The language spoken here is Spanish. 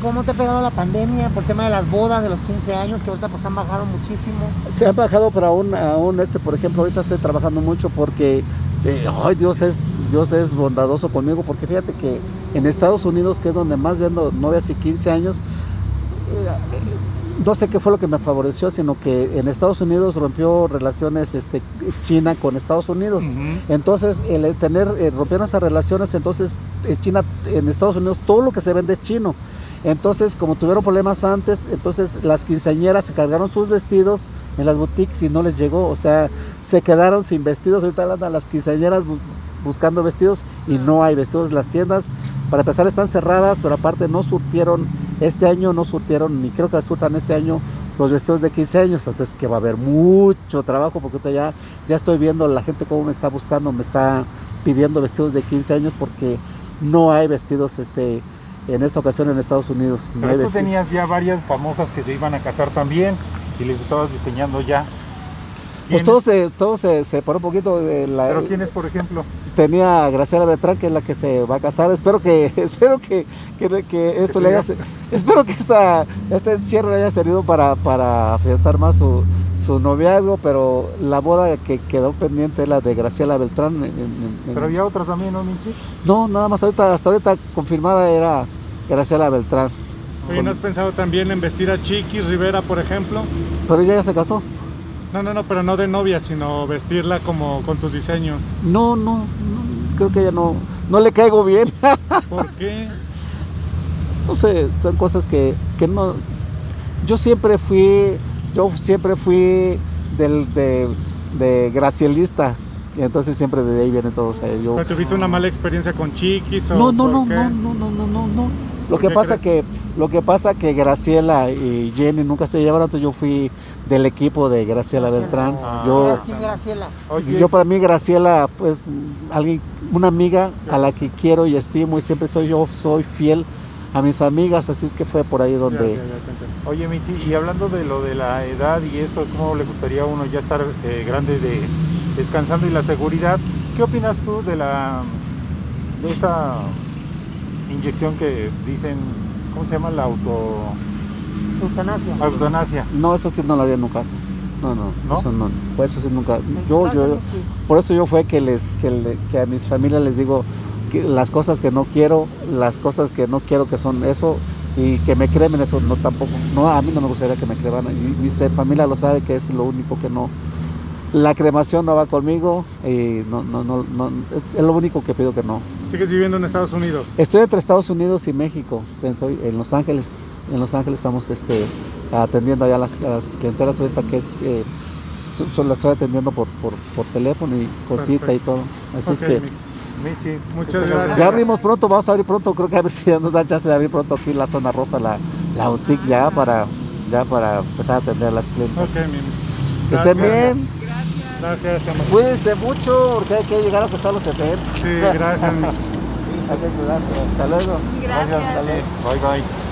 ¿cómo te ha pegado la pandemia por el tema de las bodas, de los 15 años, que ahorita pues han bajado muchísimo? Se han bajado, pero aún por ejemplo, ahorita estoy trabajando mucho porque ay, Dios es bondadoso conmigo, porque fíjate que en Estados Unidos, que es donde más vendo novias y 15 años, no sé qué fue lo que me favoreció, sino que en Estados Unidos rompió relaciones China con Estados Unidos. Entonces, rompieron esas relaciones, entonces en Estados Unidos todo lo que se vende es chino. Entonces, como tuvieron problemas antes, entonces las quinceañeras se cargaron sus vestidos en las boutiques y no les llegó, o sea, se quedaron sin vestidos. Ahorita andan las quinceañeras buscando vestidos y no hay vestidos. Las tiendas, para empezar, están cerradas, pero aparte no surtieron, ni creo que surtan este año los vestidos de 15 años, entonces que va a haber mucho trabajo, porque ahorita ya estoy viendo la gente cómo me está buscando, me está pidiendo vestidos de 15 años, porque no hay vestidos en esta ocasión en Estados Unidos. No pero tú tenías ya varias famosas que se iban a casar también y les estabas diseñando ya. Pues todo se paró un poquito. ¿Pero quiénes, por ejemplo? Tenía a Graciela Beltrán, que es la que se va a casar. Espero que esto le haya, espero que este encierro le haya servido para afianzar más su noviazgo, pero la boda que quedó pendiente es la de Graciela Beltrán. Pero había otra también, ¿no, Michi? No, nada más hasta ahorita confirmada era Graciela Beltrán. Oye, ¿no has pensado también en vestir a Chiquis Rivera, por ejemplo? Pero ella ya se casó. No, pero no de novia, sino vestirla como con tus diseños. No, creo que ella no le caigo bien. ¿Por qué? No sé, son cosas que no. Yo siempre fui de gracielista, y entonces siempre de ahí viene todo. O sea, ¿Pero tuviste una mala experiencia con Chiquis? No. Lo que pasa que Graciela y Jenny nunca se llevaron, entonces yo fui del equipo de Graciela Beltrán. Yo para mí Graciela, pues, una amiga a la que quiero y estimo, y siempre soy fiel a mis amigas, así es que fue por ahí donde... Ya. Oye, Michi, y hablando de lo de la edad y eso, ¿cómo le gustaría a uno ya estar grande descansando, y la seguridad? ¿Qué opinas tú de esa inyección que dicen, ¿cómo se llama? Eutanasia. No, eso sí no lo haría nunca. No, eso no. Pues eso sí nunca. Por eso yo fue que a mis familias les digo que las cosas que no quiero, que son eso, y que me cremen eso, no, tampoco. No, a mí no me gustaría que me creman. Y mi familia lo sabe, que es lo único que no. La cremación no va conmigo, y no, es lo único que pido que no. ¿Sigues viviendo en Estados Unidos? Estoy entre Estados Unidos y México. Estoy en Los Ángeles. En Los Ángeles estamos atendiendo allá las clientelas ahorita, que es las estoy atendiendo por teléfono y con cita y todo. Así es que Michi, muchas gracias. Ya abrimos pronto, vamos a abrir pronto, creo que a ver si ya nos da chance de abrir pronto aquí la zona rosa, la boutique, ya para empezar a atender a las clientes. Ok, mi Michi. Que estén bien. Gracias, chamo. Cuídense mucho, porque hay que llegar a pesar los 70. Sí, gracias, Michi. Hay que cuidarse. Hasta luego. Gracias. Hasta luego. Bye.